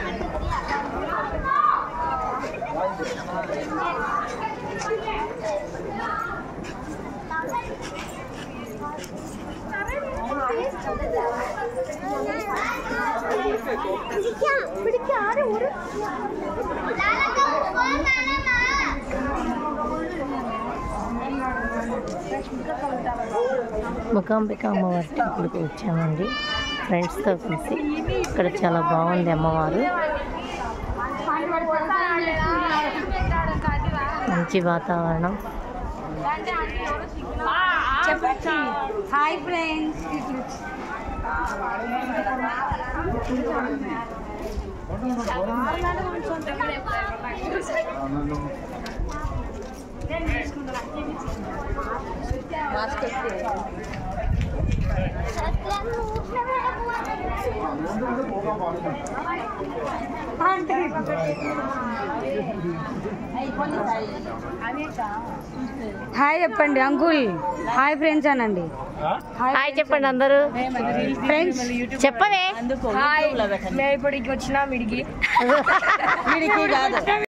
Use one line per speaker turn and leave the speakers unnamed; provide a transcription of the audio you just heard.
ముకాంబిక అమ్మవారి టెంపుల్కి వచ్చామండి ఫ్రెండ్స్తో కలిసి. ఇక్కడ చాలా బాగుంది అమ్మవారు, మంచి వాతావరణం.
హాయ్ ఫ్రెండ్స్, హాయ్ చెప్పండి అంకుల్. హాయ్ ఫ్రెండ్స్ అనండి.
హాయ్ చెప్పండి అందరూ.
ఫ్రెండ్స్
చెప్పవే.
హాయ్, మేము ఇప్పటికి వచ్చినా మిడికి కాదు.